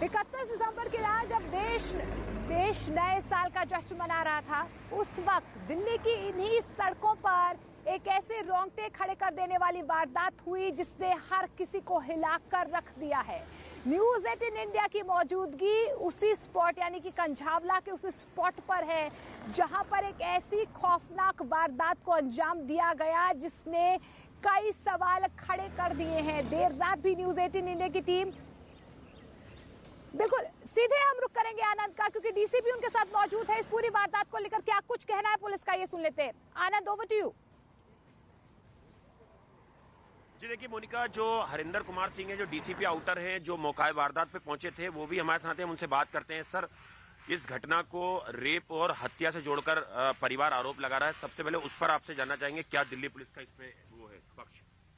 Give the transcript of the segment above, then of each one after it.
31 दिसंबर की रात जब देश नए साल का जश्न मना रहा था, उस वक्त दिल्ली की इन्हीं सड़कों पर एक ऐसे रोंगटे खड़े कर देने वाली वारदात हुई जिसने हर किसी को हिलाकर रख दिया है। न्यूज़ 18 इंडिया की मौजूदगी उसी स्पॉट यानी कि कंझावला के उसी स्पॉट पर है जहां पर एक ऐसी खौफनाक वारदात को अंजाम दिया गया जिसने कई सवाल खड़े कर दिए हैं। देर रात भी न्यूज़ 18 इंडिया की टीम बिल्कुल सीधे हम रुक करेंगे आनंद का, क्योंकि डीसीपी उनके साथ मौजूद है। इस पूरी वारदात को लेकर क्या कुछ कहना है पुलिस का, ये सुन लेते हैं। Anand, over to you. जी देखिए मोनिका, जो हरिंदर कुमार सिंह है, जो डीसीपी आउटर हैं, जो मौका वारदात पे पहुंचे थे, वो भी हमारे साथ हैं। हम उनसे बात करते हैं। सर, इस घटना को रेप और हत्या से जोड़कर परिवार आरोप लगा रहा है। सबसे पहले उस पर आपसे जानना चाहेंगे, क्या दिल्ली पुलिस का इसमें वो है पक्ष?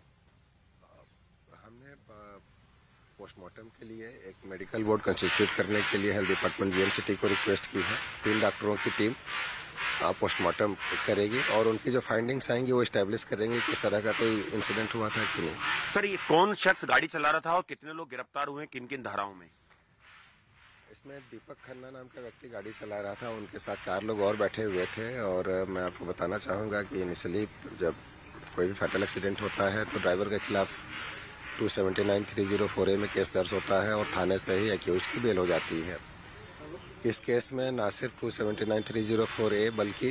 हमने पोस्टमार्टम के लिए एक मेडिकल बोर्ड कंस्टिट्यूट करने के लिए हेल्थ डिपार्टमेंट जीएमसीटी को रिक्वेस्ट की है। 3 डॉक्टरों की टीम पोस्टमार्टम करेगी और उनकी जो फाइंडिंग्स आएंगी वो एस्टेब्लिश करेंगे किस तरह का कोई इंसिडेंट हुआ था कि नहीं। सर, ये कौन शख्स गाड़ी चला रहा था और कितने लोग गिरफ्तार हुए, किन किन धाराओं में? इसमें दीपक खन्ना नाम का व्यक्ति गाड़ी चला रहा था, उनके साथ 4 लोग और बैठे हुए थे। और मैं आपको बताना चाहूँगा कि इनिशियली जब कोई भी फैटल एक्सीडेंट होता है तो ड्राइवर के खिलाफ 279-304A में केस दर्ज होता है और थाने से ही एक्यूज्ड की बेल हो जाती है। इस केस में ना सिर्फ 279-304A बल्कि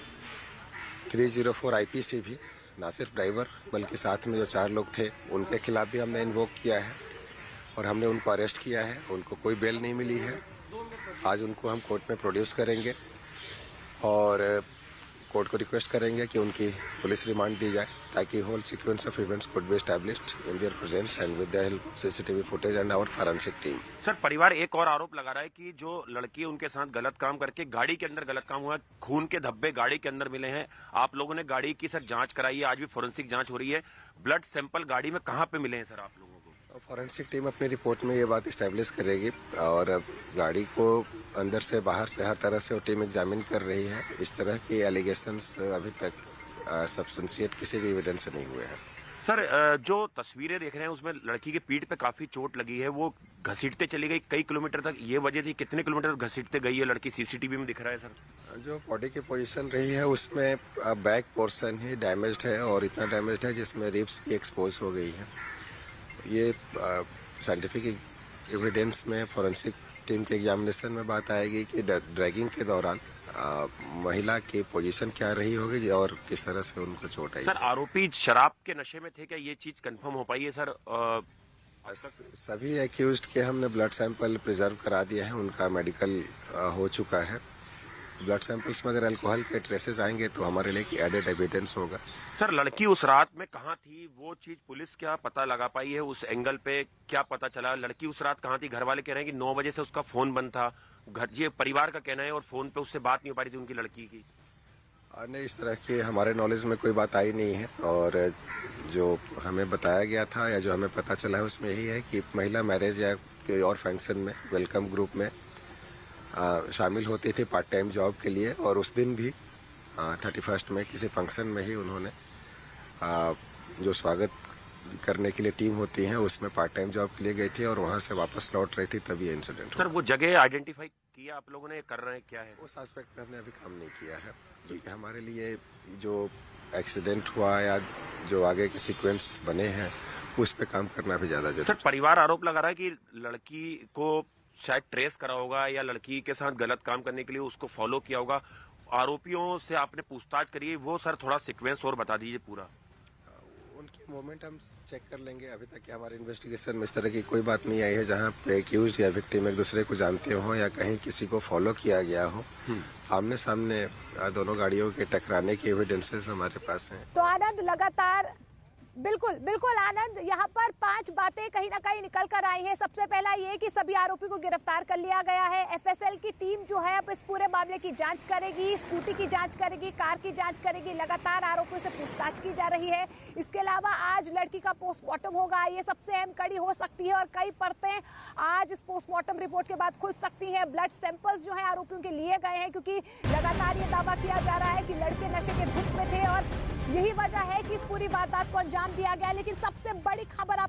304 IPC भी, ना सिर्फ ड्राइवर बल्कि साथ में जो 4 लोग थे उनके खिलाफ भी हमने इन्वोक किया है और हमने उनको अरेस्ट किया है। उनको कोई बेल नहीं मिली है। आज उनको हम कोर्ट में प्रोड्यूस करेंगे और कोर्ट को रिक्वेस्ट करेंगे कि उनकी पुलिस रिमांड दी जाए ताकि whole sequence of events could be established in their presence and with the help of CCTV footage and our forensic team. Sir, परिवार एक और आरोप लगा रहा है कि जो लड़की उनके साथ गलत काम करके गाड़ी के अंदर गलत काम हुआ, खून के धब्बे गाड़ी के अंदर मिले हैं। आप लोगों ने गाड़ी की सर जांच कराई है, आज भी फोरेंसिक जांच हो रही है। ब्लड सैंपल गाड़ी में कहाँ पे मिले हैं सर आप लोगों को? फॉरेंसिक टीम अपनी रिपोर्ट में ये बात एस्टैब्लिश करेगी और गाड़ी को अंदर से बाहर से हर तरह से वो टीम एग्जामिन कर रही है। इस तरह के एलिगेशंस अभी तक सब्सटेंशिएट किसी भी एविडेंस से नहीं हुए हैं। सर, जो तस्वीरें देख रहे हैं उसमें लड़की की पीठ पे काफी चोट लगी है, वो घसीटते चली गई कई किलोमीटर तक। ये वजह थी, कितने किलोमीटर घसीटते गई है लड़की? सीसीटीवी में दिख रहा है सर। जो बॉडी की पोजीशन रही है उसमें बैक पोर्शन ही डैमेज्ड है और इतना डैमेज्ड है जिसमें रिब्स भी एक्सपोज हो गई है। ये साइंटिफिक एविडेंस में फॉरेंसिक टीम के एग्जामिनेशन में बात आएगी कि ड्रैगिंग के दौरान महिला की पोजीशन क्या रही होगी और किस तरह से उनको चोट आई। सर, आरोपी शराब के नशे में थे क्या? ये चीज कंफर्म हो पाई है सर? सभी एक्यूज्ड के हमने ब्लड सैंपल प्रिजर्व करा दिए हैं, उनका मेडिकल हो चुका है। ब्लड सैंपल्स में अगर अल्कोहल के ट्रेसेस आएंगे तो हमारे लिए एडेड एविडेंस होगा। सर, लड़की उस रात में कहाँ थी, वो चीज पुलिस क्या पता लगा पाई है? उस एंगल पे क्या पता चला? लड़की उस रात कहाँ थी? घर वाले कह रहे हैं कि 9 बजे से उसका फोन बंद था, घर ये परिवार का कहना है, और फोन पे उससे बात नहीं हो पा रही थी उनकी लड़की की। नहीं, इस तरह की हमारे नॉलेज में कोई बात आई नहीं है और जो हमें बताया गया था या जो हमें पता चला है उसमें यही है कि महिला मैरिज या कोई और फंक्शन में वेलकम ग्रुप में शामिल होती थी पार्ट टाइम जॉब के लिए और उस दिन भी 31 में किसी फंक्शन में ही उन्होंने जो स्वागत करने के लिए टीम होती है उसमें पार्ट टाइम जॉब के लिए गई थी और वहां से वापस लौट रही थी, तभी ये इंसिडेंट हुआ। सर, वो जगह आइडेंटिफाई किया आप लोगों ने, कर रहे हैं क्या है? उस एस्पेक्ट पे हमने अभी काम नहीं किया है क्योंकि हमारे लिए जो एक्सीडेंट हुआ या जो आगे के सीक्वेंस बने हैं उस पे काम करना भी ज्यादा जरूरी है। सर, परिवार आरोप लगा रहा है कि लड़की को शायद ट्रेस करा होगा या लड़की के साथ गलत काम करने के लिए उसको फॉलो किया होगा। आरोपियों से आपने पूछताछ करी है, वो सर थोड़ा सीक्वेंस और बता दीजिए पूरा। उनके मोमेंट हम चेक कर लेंगे। अभी तक की हमारे इन्वेस्टिगेशन में इस तरह की कोई बात नहीं आई है जहां पे एक्यूज्ड या विक्टिम एक दूसरे को जानते हो या कहीं किसी को फॉलो किया गया हो। आमने सामने दोनों गाड़ियों के टकराने की एविडेंसेस हमारे पास हैं। तो आनंद, लगातार बिल्कुल आनंद, यहाँ पर 5 बातें कहीं ना कहीं निकल कर आई हैं। सबसे पहला ये कि सभी आरोपी को गिरफ्तार कर लिया गया है। एफएसएल की टीम जो है अब इस पूरे मामले की जांच करेगी, स्कूटी की जांच करेगी, कार की जांच करेगी। लगातार आरोपियों से पूछताछ की जा रही है। इसके अलावा आज लड़की का पोस्टमार्टम होगा, ये सबसे अहम कड़ी हो सकती है और कई परतें आज इस पोस्टमार्टम रिपोर्ट के बाद खुल सकती हैं। ब्लड सैंपल्स जो है आरोपियों के लिए गए हैं क्योंकि लगातार ये दावा किया जा रहा है कि लड़के नशे के धुन में थे और यही वजह है कि इस पूरी वारदात को अंजाम दिया गया। लेकिन सबसे बड़ी खबर